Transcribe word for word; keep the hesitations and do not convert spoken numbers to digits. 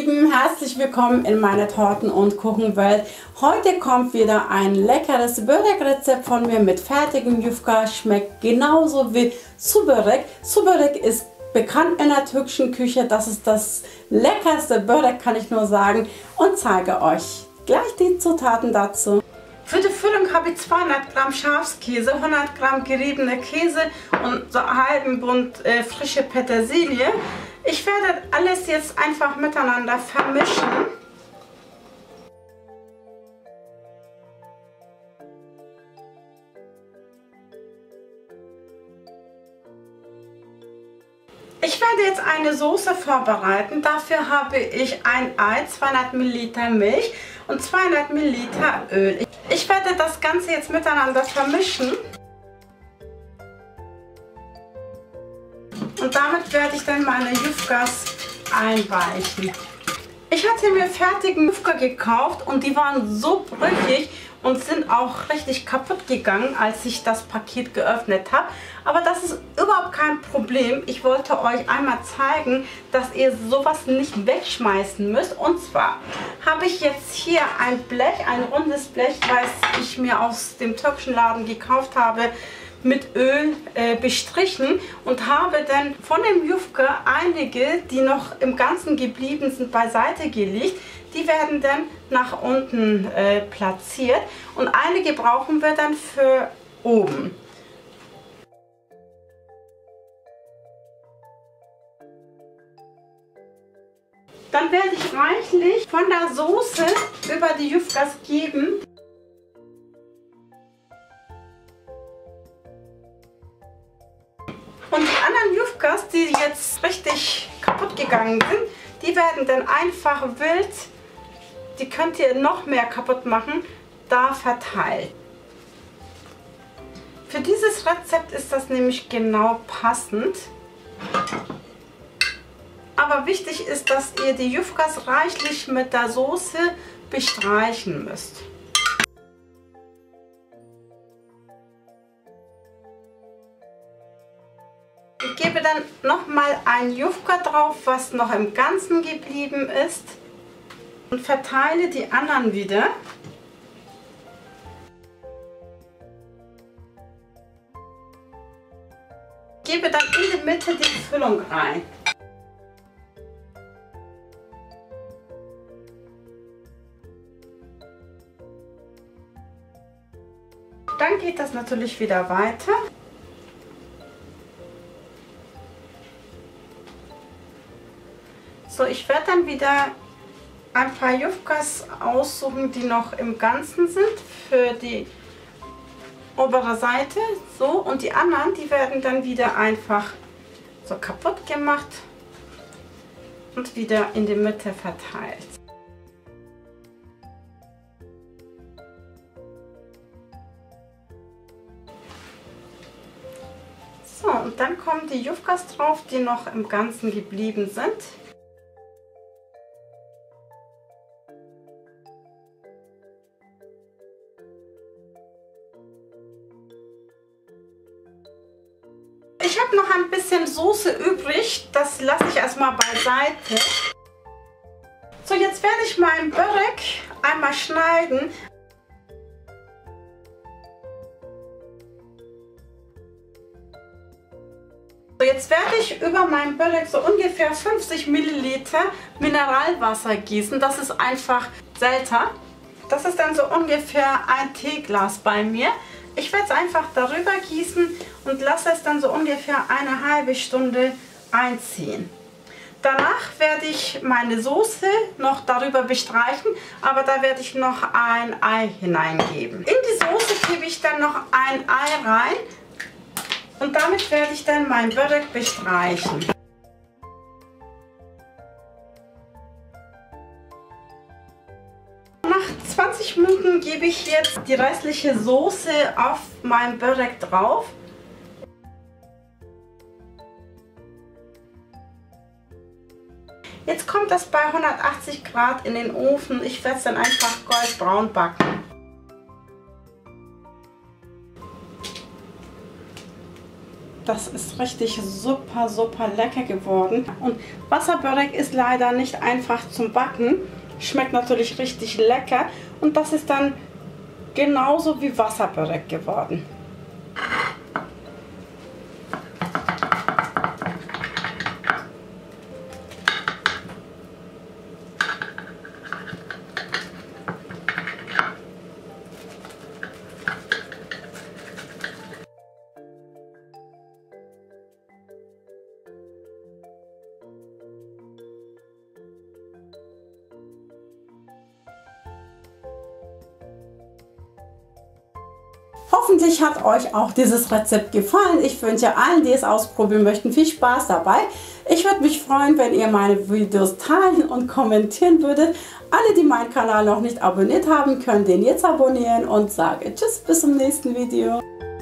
Lieben, herzlich willkommen in meiner Torten- und Kuchenwelt. Heute kommt wieder ein leckeres Börek-Rezept von mir mit fertigem Yufka. Schmeckt genauso wie Suberek. Suberek ist bekannt in der türkischen Küche. Das ist das leckerste Börek, kann ich nur sagen. Und zeige euch gleich die Zutaten dazu. Für die Füllung habe ich zweihundert Gramm Schafskäse, hundert Gramm geriebene Käse und so einen halben Bund äh, frische Petersilie. Ich werde alles jetzt einfach miteinander vermischen. Ich werde jetzt eine Soße vorbereiten. Dafür habe ich ein Ei, zweihundert Milliliter Milch und zweihundert Milliliter Öl. Ich werde das Ganze jetzt miteinander vermischen. Und damit werde ich dann meine Yufkas einweichen. Ich hatte mir fertigen Yufka gekauft und die waren so brüchig und sind auch richtig kaputt gegangen, als ich das Paket geöffnet habe. Aber das ist überhaupt kein Problem. Ich wollte euch einmal zeigen, dass ihr sowas nicht wegschmeißen müsst. Und zwar habe ich jetzt hier ein Blech, ein rundes Blech, was ich mir aus dem türkischen Laden gekauft habe, mit Öl äh, bestrichen und habe dann von dem Yufka einige, die noch im Ganzen geblieben sind, beiseite gelegt. Die werden dann nach unten äh, platziert und einige brauchen wir dann für oben. Dann werde ich reichlich von der Soße über die Yufkas geben. Und die anderen Yufkas, die jetzt richtig kaputt gegangen sind, die werden dann einfach wild, die könnt ihr noch mehr kaputt machen, da verteilt. Für dieses Rezept ist das nämlich genau passend. Aber wichtig ist, dass ihr die Yufkas reichlich mit der Soße bestreichen müsst. Ich gebe dann nochmal ein Yufka drauf, was noch im Ganzen geblieben ist, und verteile die anderen wieder. Ich gebe dann in die Mitte die Füllung rein. Dann geht das natürlich wieder weiter. So, ich werde dann wieder ein paar Yufkas aussuchen, die noch im Ganzen sind für die obere Seite. So, und die anderen, die werden dann wieder einfach so kaputt gemacht und wieder in die Mitte verteilt. So, und dann kommen die Yufkas drauf, die noch im Ganzen geblieben sind. Ich habe noch ein bisschen Soße übrig, das lasse ich erstmal beiseite. So, jetzt werde ich meinen Börek einmal schneiden. So, jetzt werde ich über meinen Börek so ungefähr fünfzig Milliliter Mineralwasser gießen. Das ist einfach Selter. Das ist dann so ungefähr ein Teeglas bei mir. Ich werde es einfach darüber gießen und lasse es dann so ungefähr eine halbe Stunde einziehen. Danach werde ich meine Soße noch darüber bestreichen, aber da werde ich noch ein Ei hineingeben. In die Soße gebe ich dann noch ein Ei rein und damit werde ich dann mein Börek bestreichen. Nach zwanzig Minuten gebe ich jetzt die restliche Soße auf mein Börek drauf. Jetzt kommt das bei hundertachtzig Grad in den Ofen. Ich werde es dann einfach goldbraun backen. Das ist richtig super, super lecker geworden. Und Wasserbörek ist leider nicht einfach zum Backen. Schmeckt natürlich richtig lecker. Und das ist dann genauso wie Wasserbörek geworden. Hoffentlich hat euch auch dieses Rezept gefallen. Ich wünsche allen, die es ausprobieren möchten, viel Spaß dabei. Ich würde mich freuen, wenn ihr meine Videos teilen und kommentieren würdet. Alle, die meinen Kanal noch nicht abonniert haben, können den jetzt abonnieren und sage tschüss, bis zum nächsten Video.